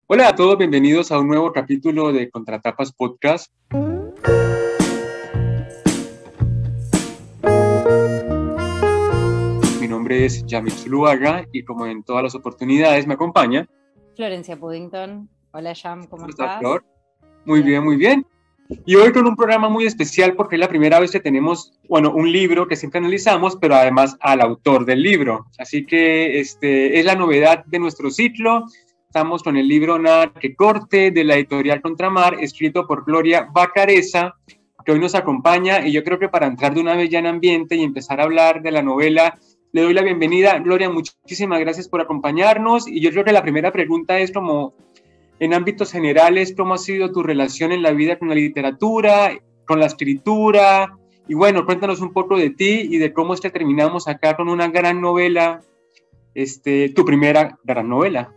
Hola a todos, bienvenidos a un nuevo capítulo de Contratapas Podcast. Mi nombre es Yamil Zuluaga y como en todas las oportunidades me acompaña Florencia Puddington. Hola Jam, ¿cómo ¿Estás, estás? Flor? Muy bien, muy bien. Y hoy con un programa muy especial porque es la primera vez que tenemos, un libro que siempre analizamos, pero además al autor del libro. Así que es la novedad de nuestro ciclo. Estamos con el libro Nada que corte, de la editorial Contramar, escrito por Gloria Bacareza, que hoy nos acompaña. Y yo creo que para entrar de una vez ya en ambiente y empezar a hablar de la novela, le doy la bienvenida. Gloria, muchísimas gracias por acompañarnos. Y yo creo que la primera pregunta es como, en ámbitos generales, ¿cómo ha sido tu relación en la vida con la literatura, con la escritura? Y bueno, cuéntanos un poco de ti y de cómo es que terminamos acá con una gran novela, tu primera gran novela.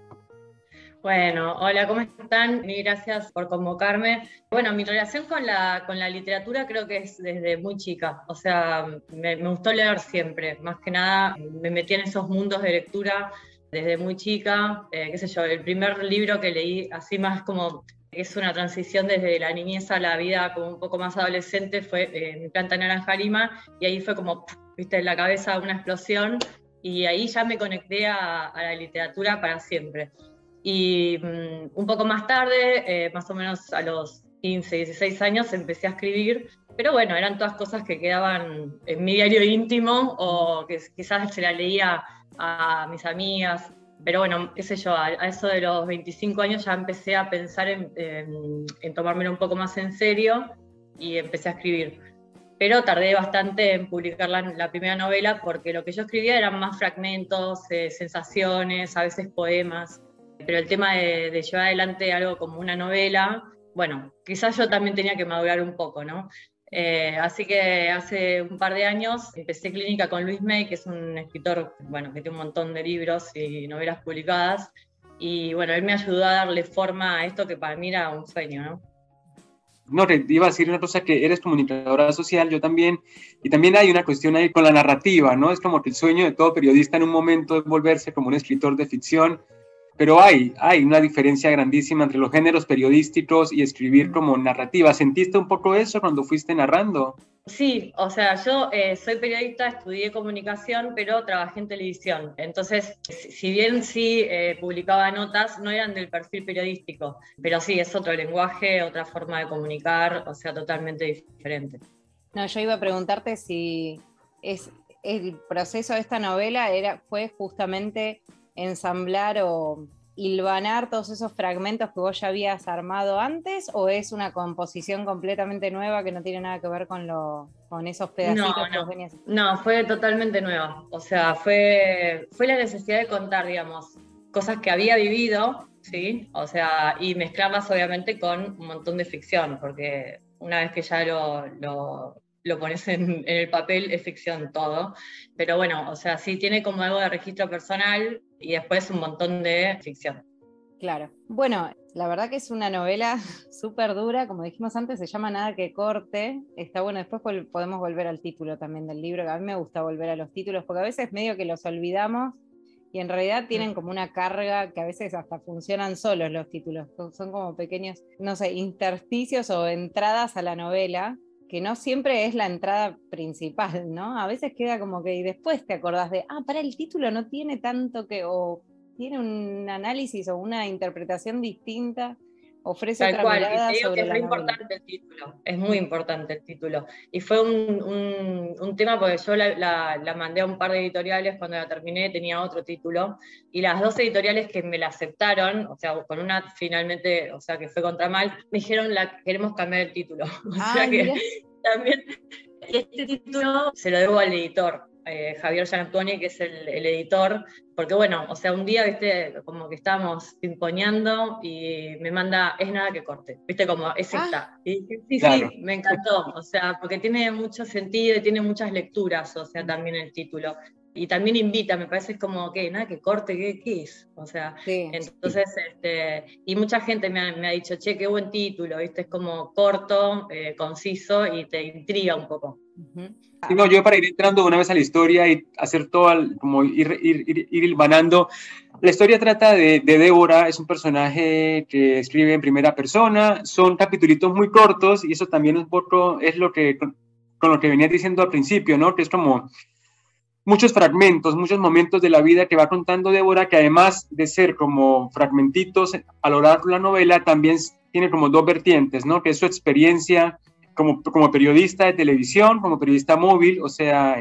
Bueno, hola, ¿cómo están? Y gracias por convocarme. Bueno, mi relación con la literatura creo que es desde muy chica. O sea, me gustó leer siempre. Más que nada, me metí en esos mundos de lectura desde muy chica. Qué sé yo, el primer libro que leí, así más como es una transición desde la niñez a la vida como un poco más adolescente, fue Mi planta naranja lima, y ahí fue como, viste, en la cabeza una explosión, y ahí ya me conecté a la literatura para siempre. Y un poco más tarde, más o menos a los 15, 16 años, empecé a escribir, pero bueno, eran todas cosas que quedaban en mi diario íntimo o que quizás se la leía a mis amigas. Pero bueno, qué sé yo, a eso de los 25 años ya empecé a pensar en tomármelo un poco más en serio y empecé a escribir. Pero tardé bastante en publicar la primera novela porque lo que yo escribía eran más fragmentos, sensaciones, a veces poemas. Pero el tema de llevar adelante algo como una novela, bueno, quizás yo también tenía que madurar un poco, ¿no? Así que hace un par de años empecé Clínica con Luis May, que es un escritor, bueno, que tiene un montón de libros y novelas publicadas. Y bueno, él me ayudó a darle forma a esto que para mí era un sueño, ¿no? No, te iba a decir una cosa, que eres comunicadora social, yo también, y también hay una cuestión ahí con la narrativa, ¿no? Es como que el sueño de todo periodista en un momento es volverse como un escritor de ficción, pero hay una diferencia grandísima entre los géneros periodísticos y escribir como narrativa. ¿Sentiste un poco eso cuando fuiste narrando? Sí, o sea, yo soy periodista, estudié comunicación, pero trabajé en televisión. Entonces, si bien sí publicaba notas, no eran del perfil periodístico, pero sí, es otro lenguaje, otra forma de comunicar, o sea, totalmente diferente. No, yo iba a preguntarte si el proceso de esta novela fue justamente ensamblar o hilvanar todos esos fragmentos que vos ya habías armado antes, o es una composición completamente nueva que no tiene nada que ver con esos pedacitos que vos venías. No, fue totalmente nueva. O sea, fue la necesidad de contar, digamos, cosas que había vivido, ¿sí? O sea, y mezclarlas obviamente con un montón de ficción, porque una vez que ya lo pones en el papel, es ficción todo. Pero bueno, o sea, sí tiene como algo de registro personal y después un montón de ficción. Claro. Bueno, la verdad que es una novela súper dura, como dijimos antes, se llama Nada que corte. Está bueno, después podemos volver al título también del libro, que a mí me gusta volver a los títulos, porque a veces medio que los olvidamos y en realidad tienen como una carga que a veces hasta funcionan solos los títulos. Son como pequeños, no sé, intersticios o entradas a la novela, que no siempre es la entrada principal, ¿no? A veces queda como que y después te acordás de, para el título no tiene tanto que, o tiene un análisis o una interpretación distinta, ofrece Tal otra cual, y mirada te digo que sobre es la muy novela. importante el título, es muy importante el título. Y fue un tema porque yo la mandé a un par de editoriales, cuando la terminé tenía otro título, y las dos editoriales que me la aceptaron, o sea, con una finalmente, o sea, que fue Contramal, me dijeron, queremos cambiar el título. O sea que Mira. también, y este título se lo debo al editor, Javier Gianantoni, que es el editor, porque bueno, o sea, un día, viste, como que estábamos pimponeando y me manda, es nada que corte, viste, como, es esta. Y dije, sí, Claro. sí, me encantó, o sea, porque tiene mucho sentido y tiene muchas lecturas, o sea, también el título. Y también invita, me parece como, ¿qué? Nada que corte, ¿qué es? O sea, Sí. entonces, y mucha gente me ha dicho, che, qué buen título, viste, es como corto, conciso y te intriga un poco. Sí, no, yo para ir entrando una vez a la historia y hacer todo, como ir hilvanando. La historia trata de Débora, es un personaje que escribe en primera persona, son capitulitos muy cortos y eso también un poco es lo que, con lo que venías diciendo al principio, ¿no? Que es como muchos fragmentos, muchos momentos de la vida que va contando Débora, que además de ser como fragmentitos a lo largo de la novela, también tiene como dos vertientes, ¿no? Que es su experiencia como periodista de televisión, como periodista móvil, o sea,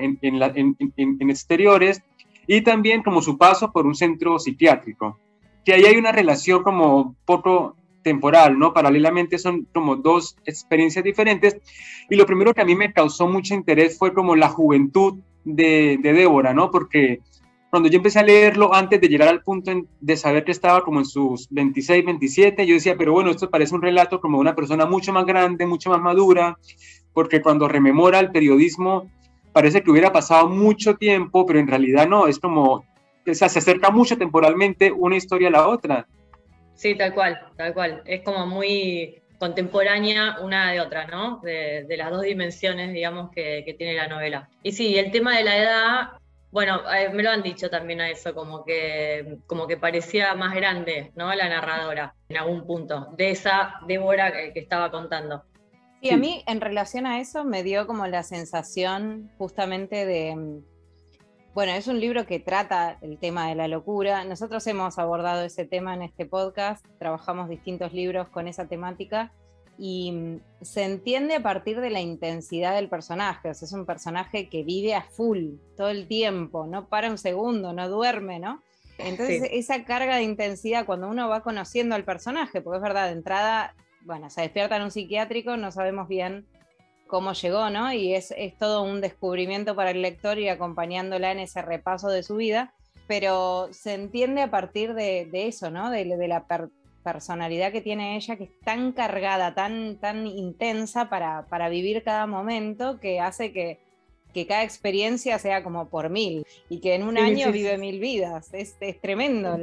en exteriores, y también como su paso por un centro psiquiátrico, que ahí hay una relación como poco temporal, ¿no? Paralelamente son como dos experiencias diferentes, y lo primero que a mí me causó mucho interés fue como la juventud de Débora, ¿no? Porque cuando yo empecé a leerlo, antes de llegar al punto de saber que estaba como en sus 26, 27, yo decía, pero bueno, esto parece un relato como de una persona mucho más grande, mucho más madura, porque cuando rememora el periodismo, parece que hubiera pasado mucho tiempo, pero en realidad no, es como, o sea, se acerca mucho temporalmente una historia a la otra. Sí, tal cual, tal cual. Es como muy contemporánea una de otra, ¿no? De las dos dimensiones, digamos, que tiene la novela. Y sí, el tema de la edad, bueno, me lo han dicho también a eso, como que parecía más grande, ¿no? La narradora, en algún punto, de esa Débora que estaba contando. Sí, a mí en relación a eso me dio como la sensación justamente de, bueno, es un libro que trata el tema de la locura. Nosotros hemos abordado ese tema en este podcast, trabajamos distintos libros con esa temática y se entiende a partir de la intensidad del personaje. O sea, es un personaje que vive a full todo el tiempo, no para un segundo, no duerme, ¿no? Entonces sí, esa carga de intensidad cuando uno va conociendo al personaje, porque es verdad, de entrada, bueno, se despierta en un psiquiátrico, no sabemos bien cómo llegó, ¿no? Y es todo un descubrimiento para el lector ir acompañándola en ese repaso de su vida, pero se entiende a partir de eso, ¿no? De la personalidad que tiene ella, que es tan cargada, tan intensa para vivir cada momento, que hace que cada experiencia sea como por 1000 y que en un año vive 1000 vidas. Es tremendo.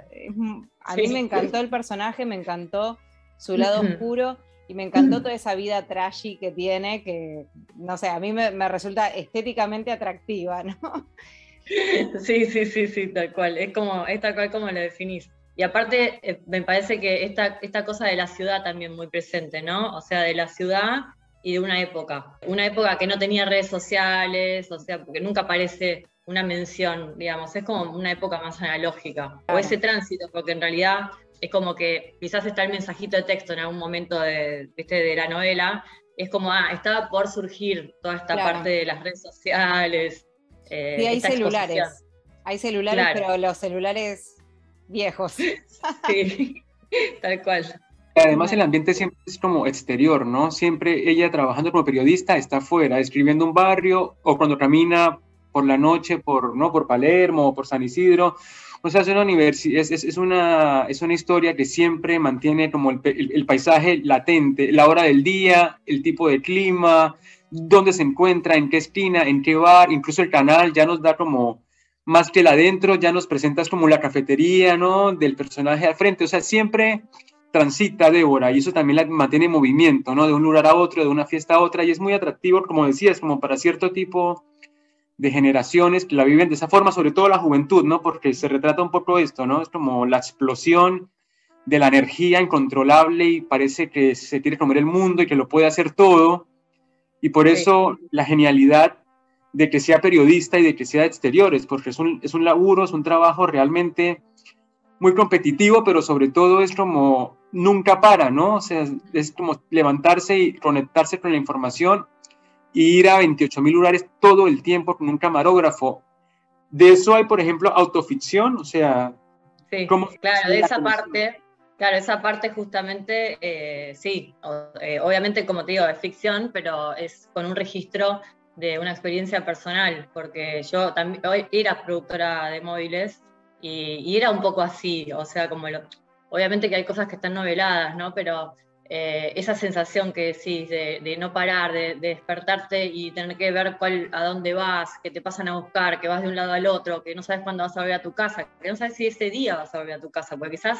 A mí me encantó el personaje, me encantó su lado oscuro. Y me encantó toda esa vida trashy que tiene, que, no sé, a mí me resulta estéticamente atractiva, ¿no? Sí, tal cual. Es tal cual como lo definís. Y aparte, me parece que esta cosa de la ciudad también muy presente, ¿no? O sea, de la ciudad y de una época. Una época que no tenía redes sociales, o sea, porque nunca aparece una mención, digamos. Es como una época más analógica. Claro. O ese tránsito, porque en realidad es como que quizás está el mensajito de texto en algún momento de la novela, es como, estaba por surgir toda esta parte de las redes sociales. Sí, hay celulares, claro, pero los celulares viejos. Sí, tal cual. Además el ambiente siempre es como exterior, ¿no? Siempre ella trabajando como periodista está afuera, escribiendo un barrio, o cuando camina por la noche por Palermo o por San Isidro. O sea, es una historia que siempre mantiene como el paisaje latente, la hora del día, el tipo de clima, dónde se encuentra, en qué esquina, en qué bar, incluso el canal ya nos da como, más que el adentro, ya nos presentas como la cafetería, ¿no? Del personaje al frente, o sea, siempre transita Débora y eso también la mantiene en movimiento, ¿no? De un lugar a otro, de una fiesta a otra, y es muy atractivo, como decías, como para cierto tipo de generaciones que la viven de esa forma, sobre todo la juventud, ¿no? Porque se retrata un poco esto, ¿no? Es como la explosión de la energía incontrolable y parece que se quiere comer el mundo y que lo puede hacer todo, y por eso la genialidad de que sea periodista y de que sea de exteriores, porque es un laburo, es un trabajo realmente muy competitivo, pero sobre todo es como nunca para, ¿no? O sea, es como levantarse y conectarse con la información y ir a 28.000 lugares todo el tiempo con un camarógrafo. De eso hay, por ejemplo, autoficción, o sea... Sí, claro, de esa parte justamente, sí, obviamente como te digo, es ficción, pero es con un registro de una experiencia personal, porque yo también era productora de móviles y era un poco así, o sea, obviamente que hay cosas que están noveladas, ¿no? Pero esa sensación que decís de no parar, de despertarte y tener que ver a dónde vas, que te pasan a buscar, que vas de un lado al otro, que no sabes cuándo vas a volver a tu casa, que no sabes si ese día vas a volver a tu casa, porque quizás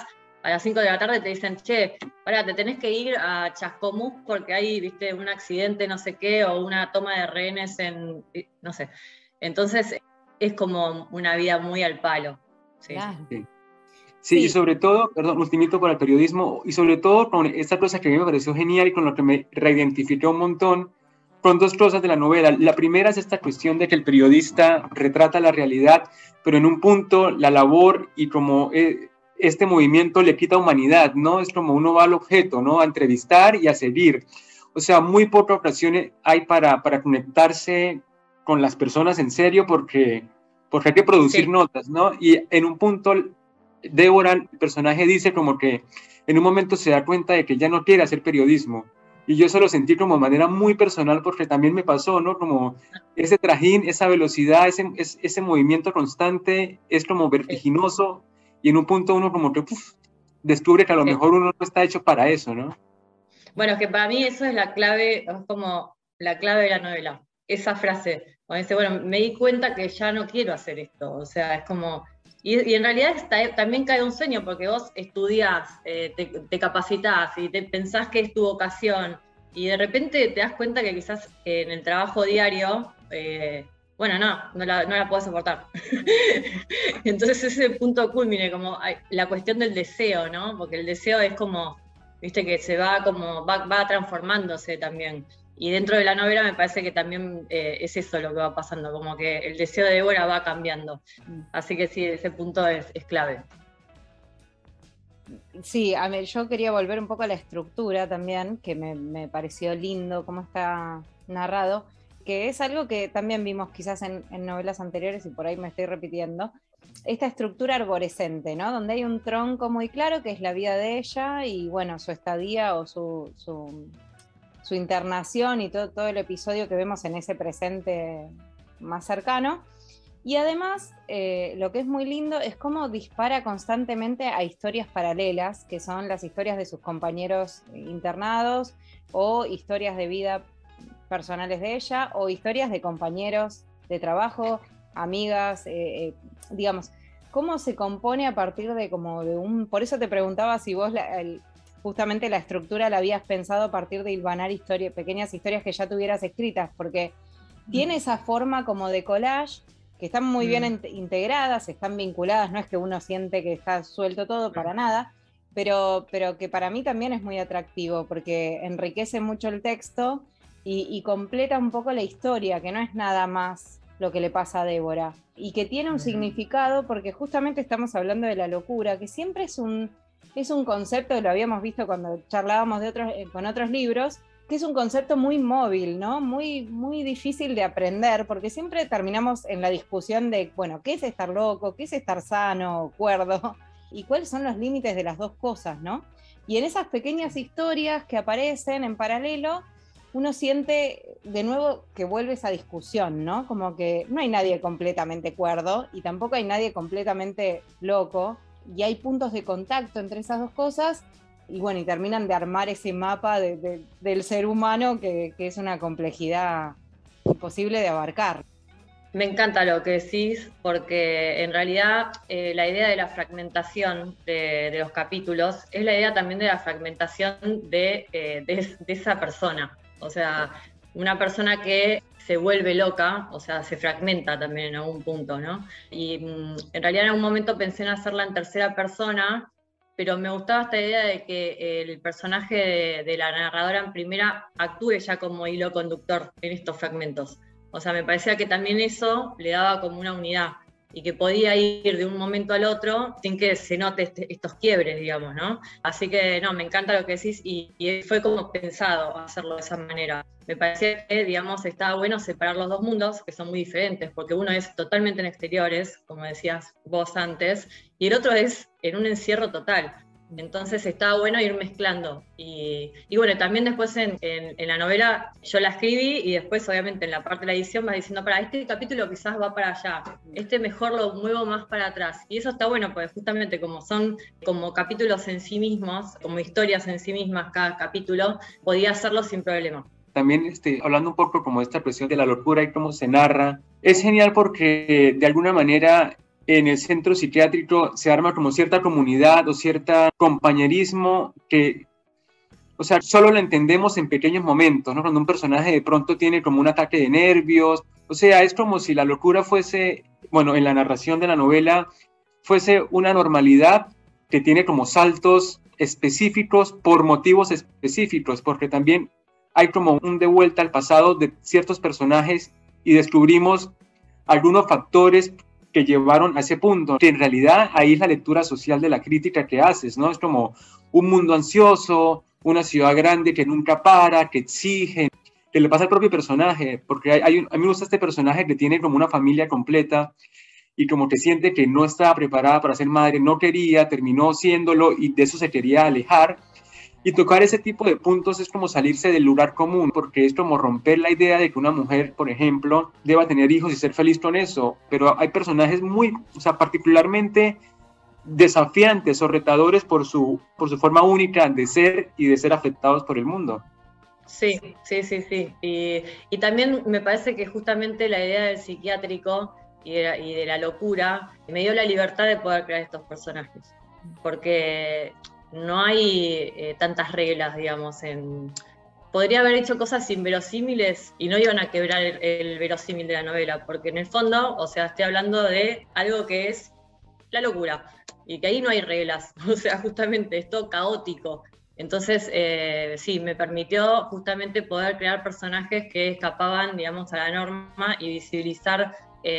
a las 5 de la tarde te dicen, che, pará, te tenés que ir a Chascomús porque hay, viste, un accidente, no sé qué, o una toma de rehenes en, no sé. Entonces es como una vida muy al palo. Sí. Claro. Sí. Sí, y Sí. sobre todo, perdón, ultimito para el periodismo, y sobre todo con esta cosa que a mí me pareció genial y con lo que me reidentifiqué un montón, con dos cosas de la novela. La primera es esta cuestión de que el periodista retrata la realidad, pero en un punto la labor y como este movimiento le quita humanidad, ¿no? Es como uno va al objeto, ¿no? A entrevistar y a seguir. O sea, muy pocas ocasiones hay para conectarse con las personas en serio porque hay que producir Sí. notas, ¿no? Y en un punto Débora, el personaje, dice como que en un momento se da cuenta de que ya no quiere hacer periodismo. Y yo eso lo sentí como de manera muy personal porque también me pasó, ¿no? Como ese trajín, esa velocidad, ese movimiento constante es como vertiginoso y en un punto uno como que descubre que a lo mejor uno no está hecho para eso, ¿no? Bueno, es que para mí eso es la clave, es como la clave de la novela. Esa frase, cuando dice, bueno, me di cuenta que ya no quiero hacer esto. O sea, es como... Y en realidad también cae un sueño, porque vos estudiás, te capacitás y te pensás que es tu vocación, y de repente te das cuenta que quizás en el trabajo diario, bueno, no la puedo soportar. Entonces ese punto culmine, como la cuestión del deseo, ¿no? Porque el deseo es como, viste, que se va como, va transformándose también. Y dentro de la novela me parece que también es eso lo que va pasando, como que el deseo de Débora va cambiando. Así que sí, ese punto es clave. Sí, yo quería volver un poco a la estructura también, que me pareció lindo cómo está narrado, que es algo que también vimos quizás en novelas anteriores y por ahí me estoy repitiendo. Esta estructura arborescente, ¿no? Donde hay un tronco muy claro que es la vida de ella y bueno, su estadía o su internación y todo el episodio que vemos en ese presente más cercano. Y además, lo que es muy lindo es cómo dispara constantemente a historias paralelas, que son las historias de sus compañeros internados, o historias de vida personales de ella, o historias de compañeros de trabajo, amigas, digamos, cómo se compone a partir de como de un... Por eso te preguntaba si vos justamente la estructura la habías pensado a partir de hilvanar pequeñas historias que ya tuvieras escritas, porque tiene esa forma como de collage, que están muy bien integradas, están vinculadas, no es que uno siente que está suelto todo, para nada, pero que para mí también es muy atractivo, porque enriquece mucho el texto y completa un poco la historia, que no es nada más lo que le pasa a Débora, y que tiene un significado, porque justamente estamos hablando de la locura, que siempre es un concepto que lo habíamos visto cuando charlábamos con otros libros, que es un concepto muy móvil, ¿no? Muy, muy difícil de aprender, porque siempre terminamos en la discusión de, bueno, ¿qué es estar loco? ¿Qué es estar sano, cuerdo? ¿Y cuáles son los límites de las dos cosas, no? Y en esas pequeñas historias que aparecen en paralelo, uno siente de nuevo que vuelve esa discusión, ¿no? Como que no hay nadie completamente cuerdo y tampoco hay nadie completamente loco, y hay puntos de contacto entre esas dos cosas, y bueno, y terminan de armar ese mapa del ser humano que es una complejidad imposible de abarcar. Me encanta lo que decís, porque en realidad la idea de la fragmentación de los capítulos es la idea también de la fragmentación de esa persona. O sea, una persona que se vuelve loca, o sea, se fragmenta también en algún punto, ¿no? Y en realidad en algún momento pensé en hacerla en tercera persona, pero me gustaba esta idea de que el personaje de la narradora en primera actúe ya como hilo conductor en estos fragmentos. O sea, me parecía que también eso le daba como una unidad y que podía ir de un momento al otro sin que se note estos quiebres, digamos, ¿no? Así que, no, me encanta lo que decís y fue como pensado hacerlo de esa manera. Me parecía que, digamos, estaba bueno separar los dos mundos, que son muy diferentes, porque uno es totalmente en exteriores, como decías vos antes, y el otro es en un encierro total. Entonces estaba bueno ir mezclando. Y bueno, también después en la novela yo la escribí y después obviamente en la parte de la edición vas diciendo, para este capítulo quizás va para allá, este mejor lo muevo más para atrás. Y eso está bueno porque justamente como son como capítulos en sí mismos, como historias en sí mismas cada capítulo, podía hacerlo sin problema. También hablando un poco como de esta presión de la locura y cómo se narra, es genial porque de alguna manera en el centro psiquiátrico se arma como cierta comunidad o cierto compañerismo que, o sea, solo lo entendemos en pequeños momentos, ¿no? Cuando un personaje de pronto tiene como un ataque de nervios, o sea, es como si la locura fuese, bueno, en la narración de la novela, fuese una normalidad que tiene como saltos específicos por motivos específicos, porque también hay como un de vuelta al pasado de ciertos personajes y descubrimos algunos factores que llevaron a ese punto, que en realidad ahí es la lectura social de la crítica que haces, ¿no? Es como un mundo ansioso, una ciudad grande que nunca para, que exige, que le pasa al propio personaje, porque a mí me gusta este personaje que tiene como una familia completa y como que siente que no estaba preparada para ser madre, no quería, terminó siéndolo y de eso se quería alejar. Y tocar ese tipo de puntos es como salirse del lugar común, porque es como romper la idea de que una mujer, por ejemplo, deba tener hijos y ser feliz con eso. Pero hay personajes muy, o sea, particularmente desafiantes o retadores por su forma única de ser y de ser afectados por el mundo. Sí, sí, sí, sí. Y también me parece que justamente la idea del psiquiátrico y de la locura me dio la libertad de poder crear estos personajes. Porque no hay tantas reglas, digamos. Podría haber hecho cosas inverosímiles y no iban a quebrar el verosímil de la novela, porque en el fondo, o sea, estoy hablando de algo que es la locura, y que ahí no hay reglas, o sea, justamente es todo caótico. Entonces, sí, me permitió justamente poder crear personajes que escapaban, digamos, a la norma y visibilizar,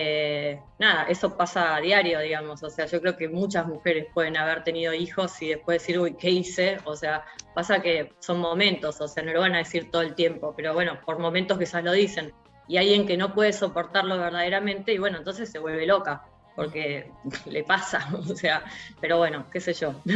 nada, eso pasa a diario, digamos, o sea, yo creo que muchas mujeres pueden haber tenido hijos y después decir, uy, ¿qué hice? O sea, pasa que son momentos, o sea, no lo van a decir todo el tiempo, pero bueno, por momentos quizás lo dicen, y hay alguien que no puede soportarlo verdaderamente y bueno, entonces se vuelve loca, porque le pasa, o sea, pero bueno, qué sé yo.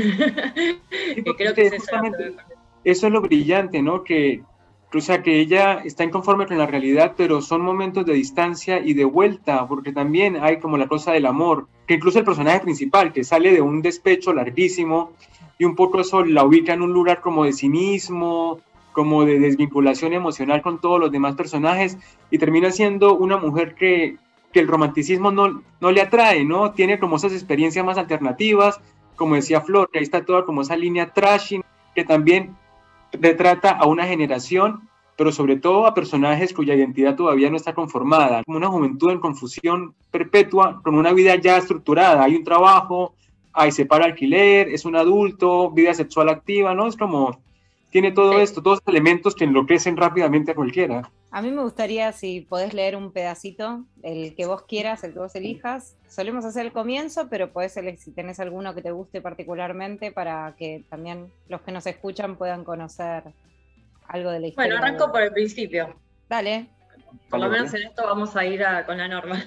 Creo que es eso. Eso es lo brillante, ¿no? O sea, que ella está inconforme con la realidad, pero son momentos de distancia y de vuelta, porque también hay como la cosa del amor, que incluso el personaje principal, que sale de un despecho larguísimo, y un poco eso la ubica en un lugar como de cinismo, como de desvinculación emocional con todos los demás personajes, y termina siendo una mujer que el romanticismo no le atrae, ¿no? Tiene como esas experiencias más alternativas, como decía Flor, que ahí está toda como esa línea trashing, que también retrata a una generación, pero sobre todo a personajes cuya identidad todavía no está conformada, como una juventud en confusión perpetua, con una vida ya estructurada, hay un trabajo, ahí se paga alquiler, es un adulto, vida sexual activa, ¿no? Es como, tiene todo esto, todos los elementos que enloquecen rápidamente a cualquiera. A mí me gustaría, si podés leer un pedacito, el que vos quieras, el que vos elijas. Solemos hacer el comienzo, pero podés elegir si tenés alguno que te guste particularmente para que también los que nos escuchan puedan conocer algo de la historia. Bueno, arranco por el principio. Dale. Por lo menos en esto vamos a ir con la norma.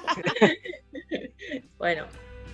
Bueno.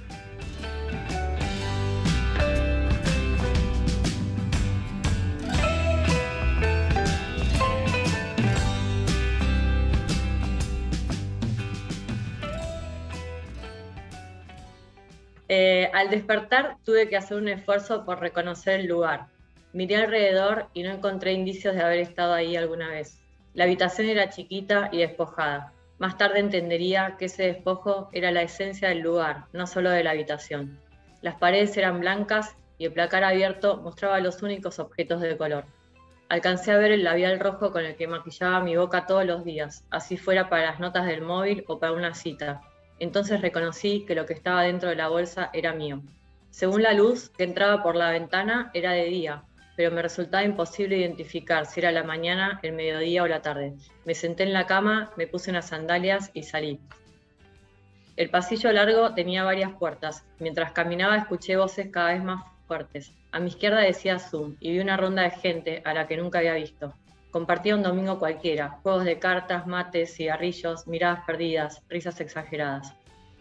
Al despertar tuve que hacer un esfuerzo por reconocer el lugar. Miré alrededor y no encontré indicios de haber estado ahí alguna vez. La habitación era chiquita y despojada. Más tarde entendería que ese despojo era la esencia del lugar, no solo de la habitación. Las paredes eran blancas y el placar abierto mostraba los únicos objetos de color. Alcancé a ver el labial rojo con el que maquillaba mi boca todos los días, así fuera para las notas del móvil o para una cita. Entonces reconocí que lo que estaba dentro de la bolsa era mío. Según la luz que entraba por la ventana, era de día, pero me resultaba imposible identificar si era la mañana, el mediodía o la tarde. Me senté en la cama, me puse unas sandalias y salí. El pasillo largo tenía varias puertas. Mientras caminaba escuché voces cada vez más fuertes. A mi izquierda decía Zoom y vi una ronda de gente a la que nunca había visto. Compartía un domingo cualquiera, juegos de cartas, mates, cigarrillos, miradas perdidas, risas exageradas.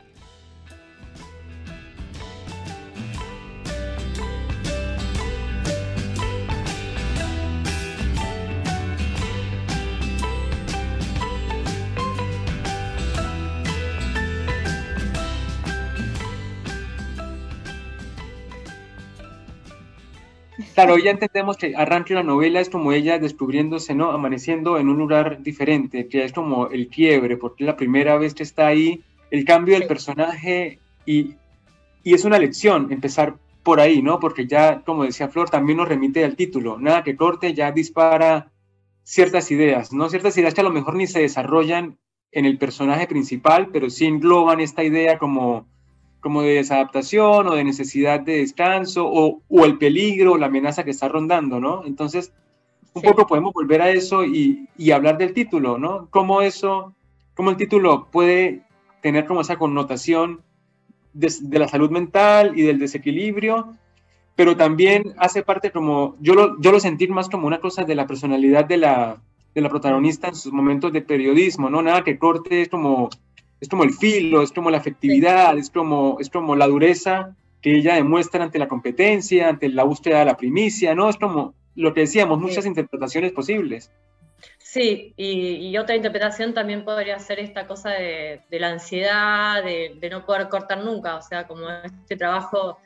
Claro, ya entendemos que arranque la novela es como ella descubriéndose, ¿no? Amaneciendo en un lugar diferente, que es como el quiebre, porque es la primera vez que está ahí, el cambio del personaje Y, y es una lección empezar por ahí, ¿no? Porque ya, como decía Flor, también nos remite al título. Nada que corte ya dispara ciertas ideas, ¿no? Ciertas ideas que a lo mejor ni se desarrollan en el personaje principal, pero sí engloban esta idea como de desadaptación o de necesidad de descanso o el peligro o la amenaza que está rondando, ¿no? Entonces, un poco podemos volver a eso y hablar del título, ¿no? Cómo el título puede tener como esa connotación de la salud mental y del desequilibrio, pero también hace parte como, yo lo sentí más como una cosa de la personalidad de la protagonista en sus momentos de periodismo, ¿no? Nada que corte, es como el filo, es como la afectividad, es como la dureza que ella demuestra ante la competencia, ante la búsqueda de la primicia, ¿no? Es como lo que decíamos, muchas interpretaciones posibles. Sí, y otra interpretación también podría ser esta cosa de la ansiedad, de no poder cortar nunca, o sea, como este trabajo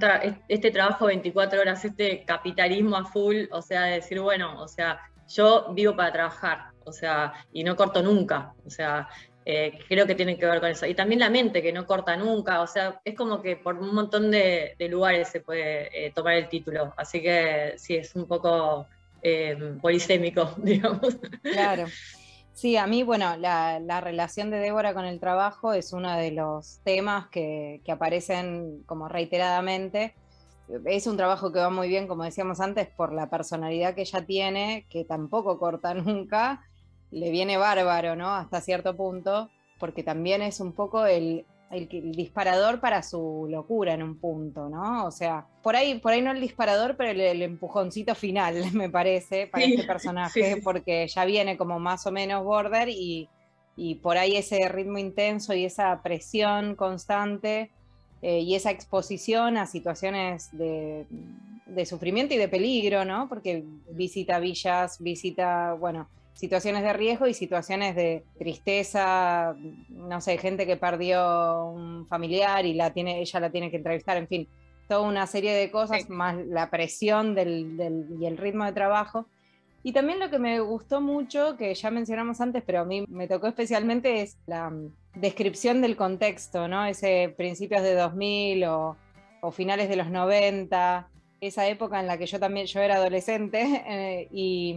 24 horas, este capitalismo a full, o sea, de decir, bueno, o sea, yo vivo para trabajar, o sea, y no corto nunca, o sea, creo que tiene que ver con eso. Y también la mente que no corta nunca, o sea, es como que por un montón de lugares se puede tomar el título, así que sí, es un poco polisémico, digamos. Claro. Sí, a mí, bueno, la relación de Débora con el trabajo es uno de los temas que aparecen como reiteradamente. Es un trabajo que va muy bien, como decíamos antes, por la personalidad que ella tiene, que tampoco corta nunca, le viene bárbaro, ¿no? Hasta cierto punto, porque también es un poco el disparador para su locura en un punto, ¿no? O sea, por ahí no el disparador, pero el empujoncito final, me parece, para este personaje, porque ya viene como más o menos border y por ahí ese ritmo intenso y esa presión constante y esa exposición a situaciones de sufrimiento y de peligro, ¿no? Porque visita villas, bueno, situaciones de riesgo y situaciones de tristeza, no sé, gente que perdió un familiar y ella la tiene que entrevistar, en fin, toda una serie de cosas, más la presión y el ritmo de trabajo. Y también lo que me gustó mucho, que ya mencionamos antes, pero a mí me tocó especialmente, es la descripción del contexto, ¿no? Ese principios de 2000 o finales de los 90, esa época en la que yo era adolescente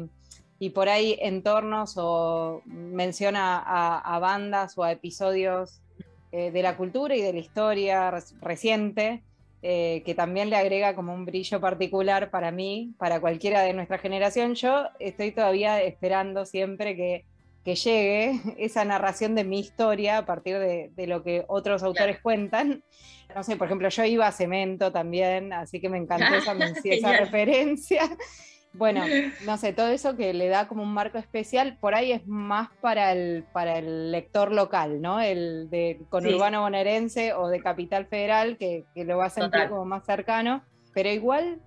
y por ahí entornos o menciona a bandas o a episodios de la cultura y de la historia reciente, que también le agrega como un brillo particular para mí, para cualquiera de nuestra generación. Yo estoy todavía esperando siempre que llegue esa narración de mi historia a partir de lo que otros autores cuentan. No sé, por ejemplo, yo iba a Cemento también, así que me encantó esa referencia. Bueno, no sé, todo eso que le da como un marco especial, por ahí es más para el lector local, ¿no? El de conurbano bonaerense o de Capital Federal, que lo va a sentir como más cercano, pero igual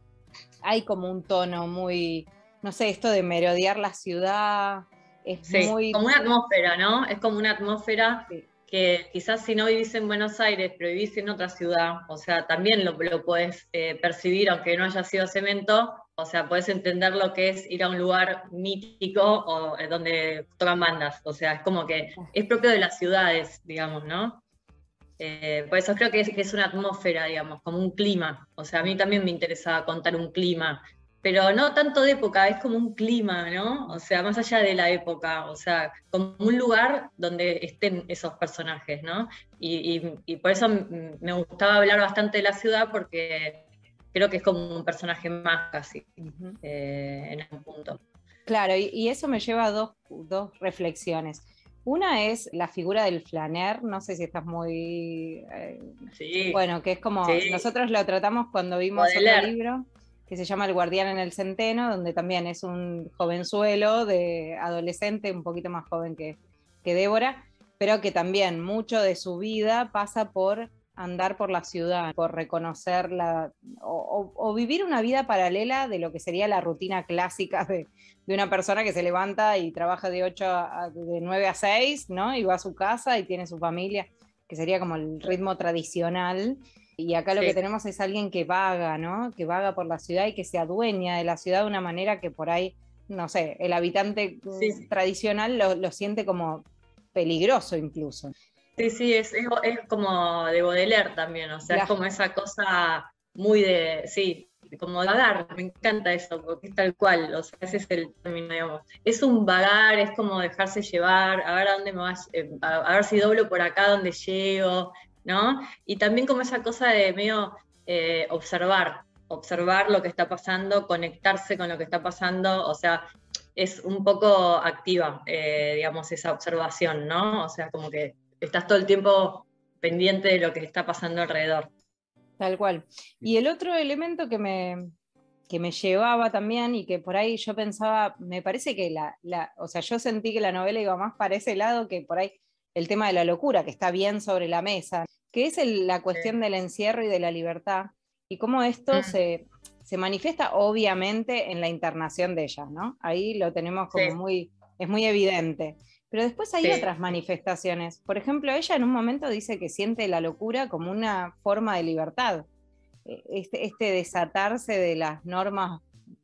hay como un tono muy, no sé, esto de merodear la ciudad, es muy... como una atmósfera, ¿no? Es como una atmósfera que quizás si no vivís en Buenos Aires, pero vivís en otra ciudad, o sea, también lo podés percibir, aunque no haya sido Cemento, o sea, podés entender lo que es ir a un lugar mítico o donde tocan bandas, o sea, es como que es propio de las ciudades, digamos, ¿no? Por eso creo que es una atmósfera, digamos, como un clima, o sea, a mí también me interesaba contar un clima, pero no tanto de época, es como un clima, ¿no? O sea, más allá de la época, o sea, como un lugar donde estén esos personajes, ¿no? Y por eso me gustaba hablar bastante de la ciudad, porque creo que es como un personaje más casi, en algún punto. Claro, y eso me lleva a dos reflexiones. Una es la figura del flaner, no sé si estás muy... bueno, que es como... Nosotros lo tratamos cuando vimos otro libro que se llama El guardián en el centeno, donde también es un jovenzuelo de adolescente, un poquito más joven que Débora, pero que también mucho de su vida pasa por andar por la ciudad, por reconocerla o vivir una vida paralela de lo que sería la rutina clásica de una persona que se levanta y trabaja de 9 a 6, ¿no? Y va a su casa y tiene su familia, que sería como el ritmo tradicional. Y acá lo que tenemos es alguien que vaga, ¿no? Que vaga por la ciudad y que se adueña de la ciudad de una manera que por ahí, no sé, el habitante tradicional lo siente como peligroso incluso. Sí, es como de Baudelaire también, o sea, es como esa cosa muy de, sí, como vagar, me encanta eso, porque es tal cual, o sea, ese es el término, digamos. Es un vagar, es como dejarse llevar, a ver a dónde me vas, a ver si doblo por acá donde llego, ¿no? Y también como esa cosa de medio observar lo que está pasando, conectarse con lo que está pasando, o sea, es un poco activa, digamos, esa observación, ¿no? O sea, como que estás todo el tiempo pendiente de lo que está pasando alrededor. Tal cual. Y el otro elemento que me llevaba también y que por ahí yo pensaba, me parece que o sea, yo sentí que la novela iba más para ese lado que por ahí el tema de la locura, que está bien sobre la mesa, que es la cuestión del encierro y de la libertad, y cómo esto se manifiesta obviamente en la internación de ella, ¿no? Ahí lo tenemos como es muy evidente. Pero después hay otras manifestaciones. Por ejemplo, ella en un momento dice que siente la locura como una forma de libertad. Este desatarse de las normas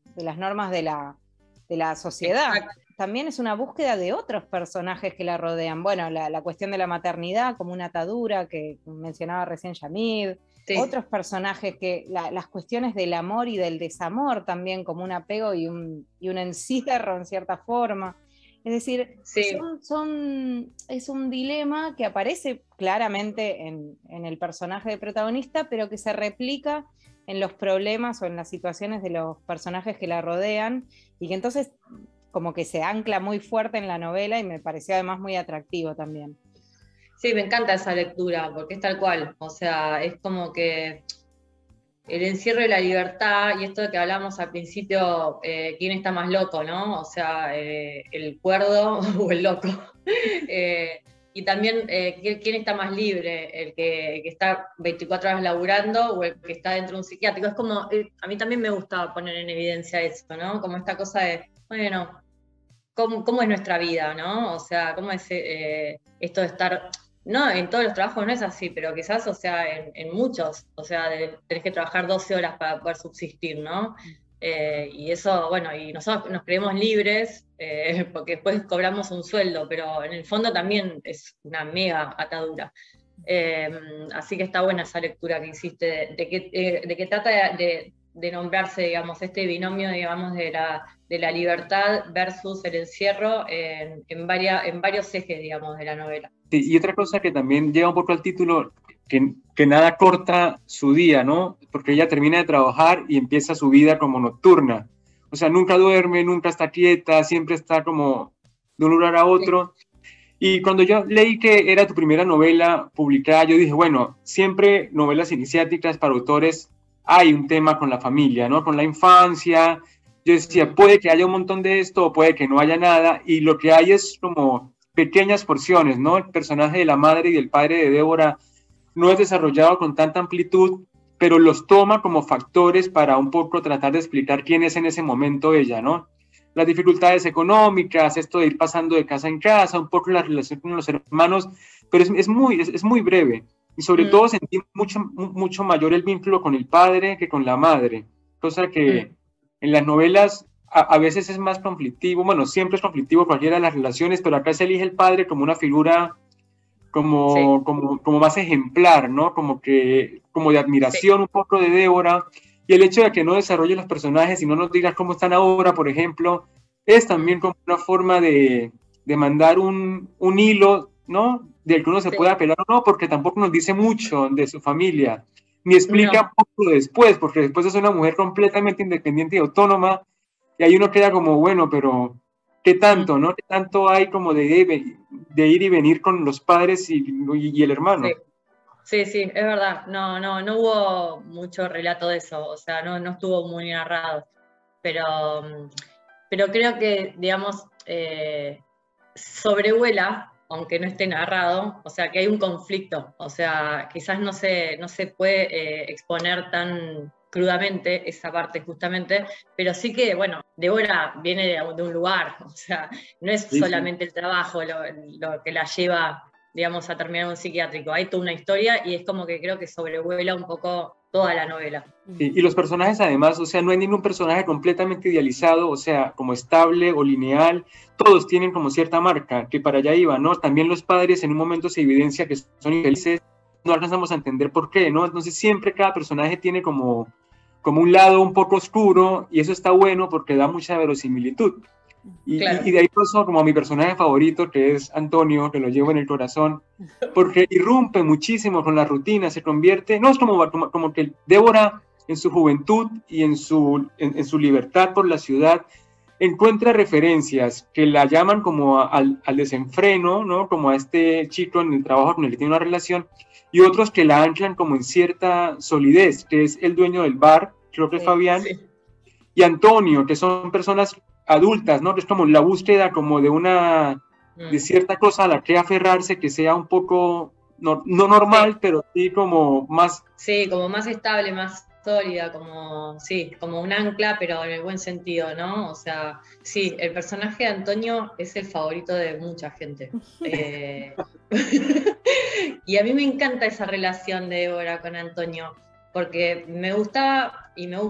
de la sociedad. Exacto. También es una búsqueda de otros personajes que la rodean. Bueno, la cuestión de la maternidad como una atadura que mencionaba recién Yamid. Otros personajes que las cuestiones del amor y del desamor también como un apego y un encierro en cierta forma. Es decir, es un dilema que aparece claramente en el personaje de protagonista, pero que se replica en los problemas o en las situaciones de los personajes que la rodean, y que entonces como que se ancla muy fuerte en la novela y me pareció además muy atractivo también. Sí, me encanta esa lectura, porque es tal cual, o sea, es como que el encierro de la libertad, y esto de que hablamos al principio, quién está más loco, ¿no? O sea, el cuerdo o el loco. Y también quién está más libre, el que está 24 horas laburando o el que está dentro de un psiquiátrico. Es como, a mí también me gusta poner en evidencia eso, ¿no? Como esta cosa de, bueno, ¿cómo es nuestra vida, ¿no? O sea, ¿cómo es esto de estar... No, en todos los trabajos no es así, pero quizás, o sea, en muchos, o sea, tenés que trabajar 12 horas para poder subsistir, ¿no? Y eso, bueno, y nosotros nos creemos libres porque después cobramos un sueldo, pero en el fondo también es una mega atadura. Así que está buena esa lectura que hiciste, de que trata de nombrarse, digamos, este binomio, digamos, de la libertad versus el encierro en varios ejes, digamos, de la novela. Sí, y otra cosa que también lleva un poco al título, que nada corta su día, ¿no? Porque ella termina de trabajar y empieza su vida como nocturna. O sea, nunca duerme, nunca está quieta, siempre está como de un lugar a otro. Sí. Y cuando yo leí que era tu primera novela publicada, yo dije, bueno, siempre novelas iniciáticas para autores hay un tema con la familia, ¿no? Con la infancia. Yo decía, puede que haya un montón de esto o puede que no haya nada. Y lo que hay es como pequeñas porciones, ¿no? El personaje de la madre y del padre de Débora no es desarrollado con tanta amplitud, pero los toma como factores para un poco tratar de explicar quién es en ese momento ella, ¿no? Las dificultades económicas, esto de ir pasando de casa en casa, un poco la relación con los hermanos, pero es muy breve. Y sobre todo sentí mucho mayor el vínculo con el padre que con la madre, cosa que en las novelas a veces es más conflictivo, bueno, siempre es conflictivo cualquiera de las relaciones, pero acá se elige el padre como una figura como más ejemplar, ¿no? Como de admiración un poco de Débora, y el hecho de que no desarrolle los personajes y no nos diga cómo están ahora, por ejemplo, es también como una forma de mandar un hilo, ¿no? Del que uno se puede apelar o no, porque tampoco nos dice mucho de su familia, ni explica un poco después, porque después es una mujer completamente independiente y autónoma, y ahí uno queda como, bueno, pero ¿qué tanto, no? ¿Qué tanto hay como de ir y venir con los padres y el hermano? Sí, es verdad. No hubo mucho relato de eso, o sea, no estuvo muy narrado. Pero creo que, digamos, sobrevuela, aunque no esté narrado, o sea, que hay un conflicto, o sea, quizás no se puede exponer tan crudamente esa parte justamente, pero sí que, bueno, Débora viene de un lugar, o sea, no es solamente el trabajo lo que la lleva, digamos, a terminar un psiquiátrico, hay toda una historia y es como que creo que sobrevuela un poco toda la novela. Y los personajes además, o sea, no hay ningún personaje completamente idealizado, o sea, como estable o lineal, todos tienen como cierta marca, que para allá iba, ¿no? También los padres en un momento se evidencia que son infelices, no alcanzamos a entender por qué, ¿no? Entonces siempre cada personaje tiene como un lado un poco oscuro, y eso está bueno porque da mucha verosimilitud. Claro. Y de ahí pasó como a mi personaje favorito, que es Antonio, que lo llevo en el corazón, porque irrumpe muchísimo con la rutina, se convierte, no es como que Débora en su juventud y en su libertad por la ciudad, encuentra referencias que la llaman como al desenfreno, ¿no? Como a este chico en el trabajo con el que tiene una relación, y otros que la anclan como en cierta solidez, que es el dueño del bar, creo que es Fabián, Sí. y Antonio, que son personas adultas, ¿no? Que es como la búsqueda como de cierta cosa a la que aferrarse, que sea un poco, no normal, sí, pero sí como más... Sí, como más estable, más sólida, como, sí, como un ancla, pero en el buen sentido, ¿no? O sea, sí, el personaje de Antonio es el favorito de mucha gente. Y a mí me encanta esa relación de Débora con Antonio, porque me gusta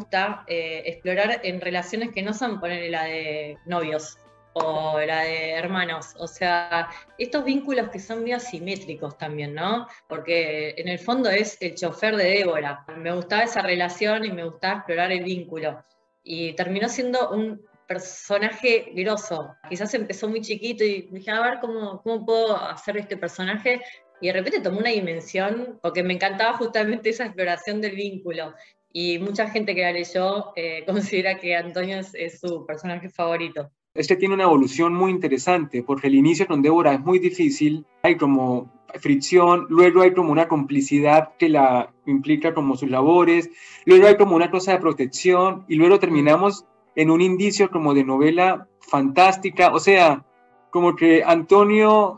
explorar en relaciones que no son, ponerle la de novios o la de hermanos, o sea, estos vínculos que son muy asimétricos también, ¿no? Porque en el fondo es el chofer de Débora. Me gustaba esa relación y me gustaba explorar el vínculo. Y terminó siendo un personaje grosso. Quizás empezó muy chiquito y dije, a ver cómo puedo hacer este personaje. Y de repente tomó una dimensión, porque me encantaba justamente esa exploración del vínculo. Y mucha gente que la leyó considera que Antonio es su personaje favorito. Este tiene una evolución muy interesante, porque el inicio con Débora es muy difícil, hay como fricción, luego hay como una complicidad que la implica como sus labores, luego hay como una cosa de protección, y luego terminamos en un indicio como de novela fantástica, o sea, como que Antonio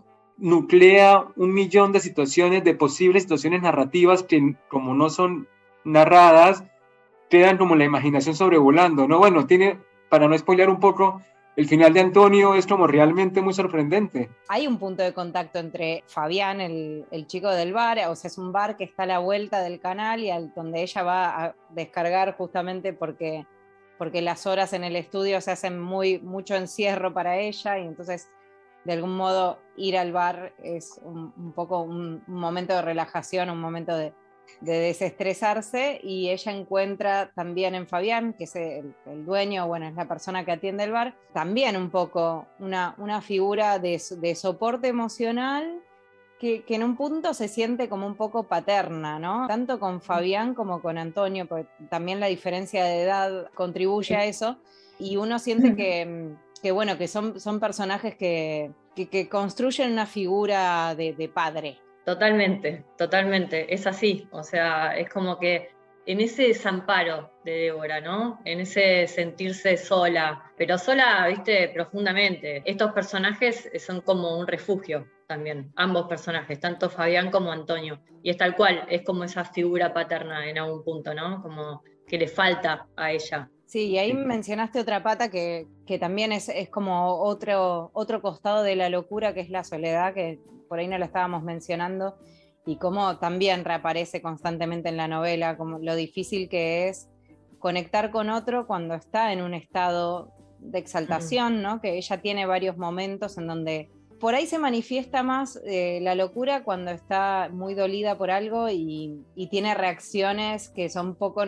nuclea 1.000.000 de situaciones, de posibles situaciones narrativas que como no son narradas, quedan como la imaginación sobrevolando, ¿no? Bueno, tiene, para no spoilear un poco, el final de Antonio es como realmente muy sorprendente. Hay un punto de contacto entre Fabián, el chico del bar, o sea, es un bar que está a la vuelta del canal y donde ella va a descargar justamente porque las horas en el estudio se hacen mucho encierro para ella, y entonces de algún modo ir al bar es un poco un momento de relajación, un momento de desestresarse, y ella encuentra también en Fabián, que es el dueño, bueno, es la persona que atiende el bar, también un poco una figura de soporte emocional que en un punto se siente como un poco paterna, ¿no? Tanto con Fabián como con Antonio, porque también la diferencia de edad contribuye a eso, y uno siente que bueno, que son personajes que construyen una figura de padre. Totalmente, totalmente, es así, o sea, es como que en ese desamparo de Débora, ¿no? En ese sentirse sola, pero sola, viste, profundamente. Estos personajes son como un refugio también, ambos personajes, tanto Fabián como Antonio, y es tal cual, es como esa figura paterna en algún punto, ¿no? Como que le falta a ella. Sí, y ahí mencionaste otra pata que también es como otro costado de la locura, que es la soledad, que por ahí no lo estábamos mencionando, y cómo también reaparece constantemente en la novela, como lo difícil que es conectar con otro cuando está en un estado de exaltación, ¿no? Que ella tiene varios momentos en donde por ahí se manifiesta más la locura cuando está muy dolida por algo y tiene reacciones que son poco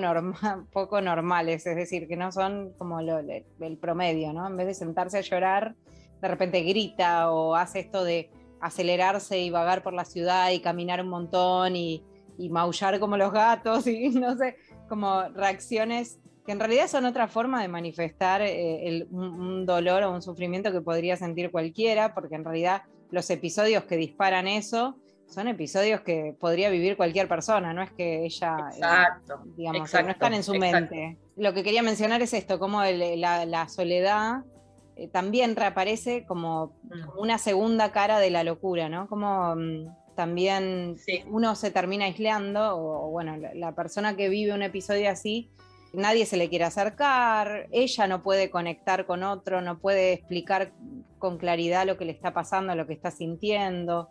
normales, es decir, que no son como el promedio, ¿no? En vez de sentarse a llorar, de repente grita o hace esto de acelerarse y vagar por la ciudad y caminar un montón y maullar como los gatos y no sé, como reacciones que en realidad son otra forma de manifestar un dolor o un sufrimiento que podría sentir cualquiera, porque en realidad los episodios que disparan eso son episodios que podría vivir cualquier persona, no es que ella, digamos, exacto, no están en su mente. Lo que quería mencionar es esto, como la soledad también reaparece como una segunda cara de la locura, ¿no? Como también uno se termina aislando, o bueno, la persona que vive un episodio así, nadie se le quiere acercar, ella no puede conectar con otro, no puede explicar con claridad lo que le está pasando, lo que está sintiendo.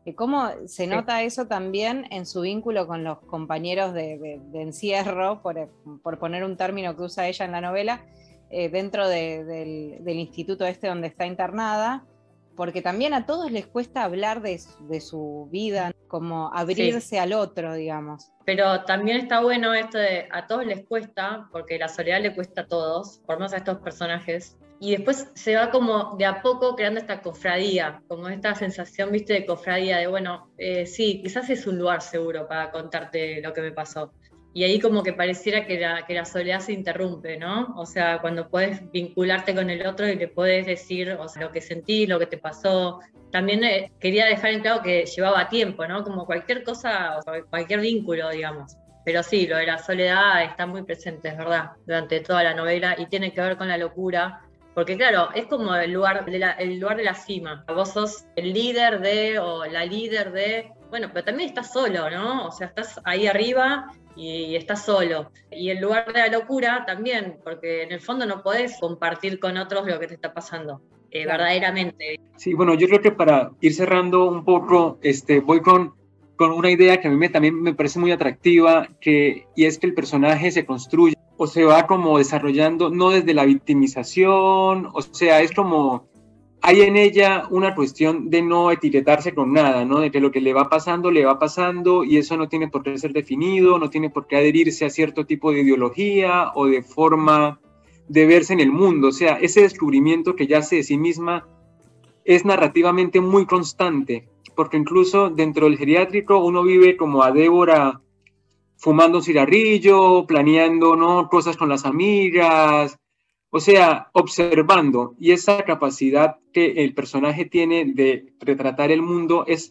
¿Cómo se nota eso también en su vínculo con los compañeros de encierro, por poner un término que usa ella en la novela, dentro del instituto este donde está internada? Porque también a todos les cuesta hablar de su vida, como abrirse al otro, digamos. Pero también está bueno esto de a todos les cuesta, porque la soledad le cuesta a todos, por lo menos a estos personajes. Y después se va como de a poco creando esta cofradía, como esta sensación, viste, de cofradía, de bueno, sí, quizás es un lugar seguro para contarte lo que me pasó. Y ahí como que pareciera que la soledad se interrumpe, ¿no? O sea, cuando puedes vincularte con el otro y le puedes decir, o sea, lo que sentís, lo que te pasó. También quería dejar en claro que llevaba tiempo, ¿no? Como cualquier cosa, o sea, cualquier vínculo, digamos. Pero sí, lo de la soledad está muy presente, es verdad, durante toda la novela y tiene que ver con la locura. Porque claro, es como el lugar de la cima. Vos sos el líder de, o la líder de, bueno, pero también estás solo, ¿no? O sea, estás ahí arriba y estás solo. Y el lugar de la locura también, porque en el fondo no podés compartir con otros lo que te está pasando, claro, verdaderamente. Sí, bueno, yo creo que para ir cerrando un poco, voy con una idea que a mí también me parece muy atractiva, y es que el personaje se construye o se va como desarrollando no desde la victimización, o sea, es como hay en ella una cuestión de no etiquetarse con nada, ¿no? De que lo que le va pasando y eso no tiene por qué ser definido, no tiene por qué adherirse a cierto tipo de ideología o de forma de verse en el mundo. O sea, ese descubrimiento que ya hace de sí misma es narrativamente muy constante, porque incluso dentro del geriátrico uno vive como a Débora fumando un cigarrillo, planeando, ¿no?, cosas con las amigas, o sea, observando, y esa capacidad que el personaje tiene de retratar el mundo es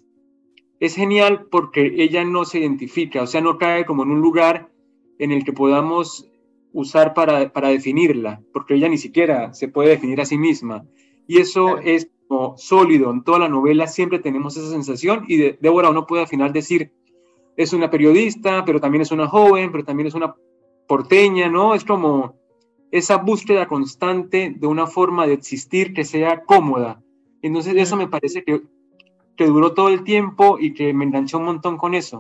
genial porque ella no se identifica, o sea, no cae como en un lugar en el que podamos usar para definirla, porque ella ni siquiera se puede definir a sí misma. Y eso claro, es como sólido, en toda la novela siempre tenemos esa sensación, y Débora uno puede al final decir, es una periodista, pero también es una joven, pero también es una porteña, ¿no? Es como esa búsqueda constante de una forma de existir que sea cómoda. Entonces eso me parece que duró todo el tiempo y que me enganchó un montón con eso.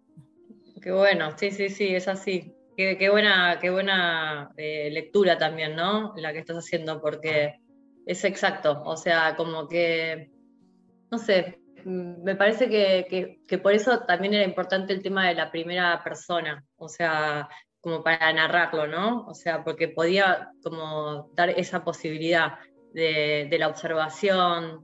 Qué bueno, sí, es así. Qué buena lectura también, ¿no? La que estás haciendo, porque es exacto. O sea, como que, no sé, me parece que por eso también era importante el tema de la primera persona. O sea, como para narrarlo, ¿no? O sea, porque podía como dar esa posibilidad de la observación,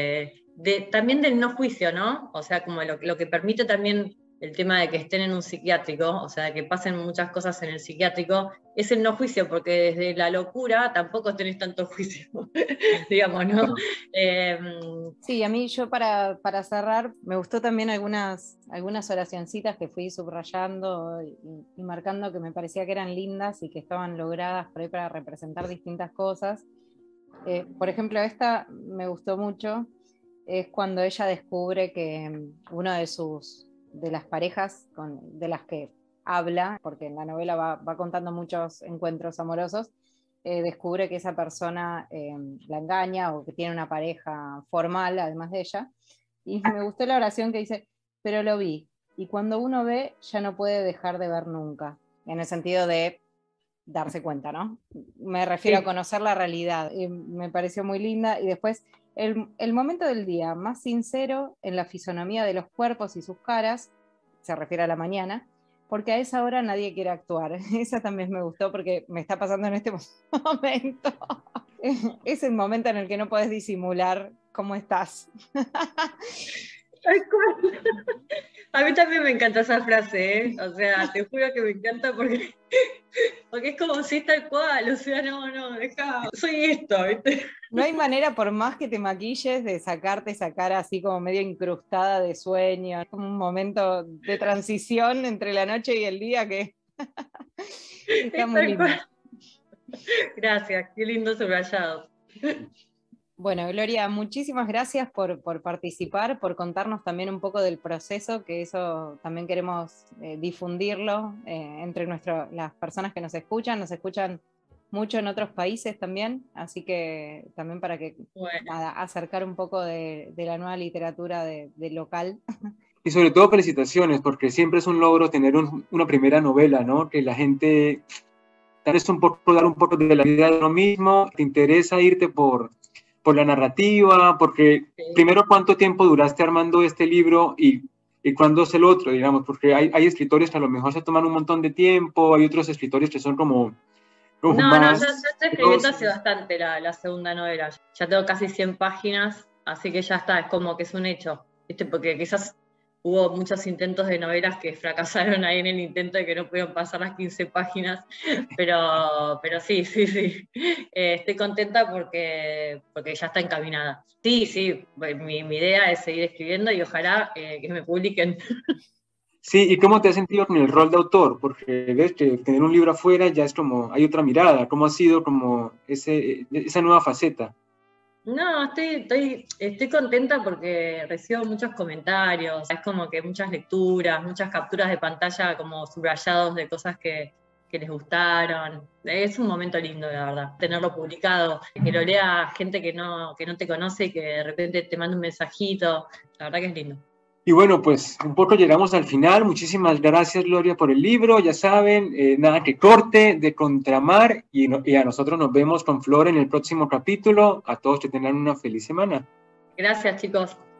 también del no juicio, ¿no? O sea, como lo que permite también el tema de que estén en un psiquiátrico, o sea, de que pasen muchas cosas en el psiquiátrico, es el no juicio, porque desde la locura tampoco tenés tanto juicio, digamos, ¿no? Sí, a mí para cerrar, me gustó también algunas oracioncitas que fui subrayando y marcando que me parecía que eran lindas y que estaban logradas por ahí para representar distintas cosas. Por ejemplo, esta me gustó mucho, es cuando ella descubre que uno de las parejas de las que habla, porque en la novela va contando muchos encuentros amorosos, descubre que esa persona la engaña o que tiene una pareja formal además de ella. Y me gustó la oración que dice, pero lo vi. Y cuando uno ve, ya no puede dejar de ver nunca. En el sentido de darse cuenta, ¿no? Me refiero a conocer la realidad. Y me pareció muy linda. Y después, el momento del día más sincero en la fisonomía de los cuerpos y sus caras, se refiere a la mañana, porque a esa hora nadie quiere actuar. Esa también me gustó porque me está pasando en este momento. Es el momento en el que no puedes disimular cómo estás. A mí también me encanta esa frase, ¿eh? O sea, te juro que me encanta porque es como si es tal cual, o sea, no, deja, soy esto, ¿viste? No hay manera, por más que te maquilles, de sacarte esa cara así como medio incrustada de sueño. Es como un momento de transición entre la noche y el día que está muy lindo. Gracias, qué lindo subrayado. Bueno, Gloria, muchísimas gracias por participar, por contarnos también un poco del proceso, que eso también queremos difundirlo entre las personas que nos escuchan mucho en otros países también, así que también para que nada, acercar un poco de la nueva literatura de local. Y sobre todo felicitaciones, porque siempre es un logro tener una primera novela, ¿no? Que la gente, tal vez dar un poco de la vida de uno mismo, te interesa irte por la narrativa, porque primero, ¿cuánto tiempo duraste armando este libro y cuándo es el otro, digamos? Porque hay escritores que a lo mejor se toman un montón de tiempo, hay otros escritores que son como No, ya estoy escribiendo hace bastante la segunda novela. Ya tengo casi 100 páginas, así que ya está, es como que es un hecho. ¿Viste? Porque quizás hubo muchos intentos de novelas que fracasaron ahí en el intento de que no pudieron pasar las 15 páginas, pero sí. Estoy contenta porque ya está encaminada. Sí, mi idea es seguir escribiendo y ojalá que me publiquen. Sí, ¿y cómo te has sentido con el rol de autor? Porque ves que tener un libro afuera ya es como, hay otra mirada. ¿Cómo ha sido como esa nueva faceta? No, estoy contenta porque recibo muchos comentarios, es como que muchas lecturas, muchas capturas de pantalla como subrayados de cosas que les gustaron. Es un momento lindo, la verdad, tenerlo publicado, que lo lea gente que no te conoce y que de repente te manda un mensajito, la verdad que es lindo. Y bueno, pues un poco llegamos al final. Muchísimas gracias, Gloria, por el libro. Ya saben, nada que corte de Contramar y a nosotros nos vemos con Flor en el próximo capítulo. A todos que tengan una feliz semana. Gracias, chicos.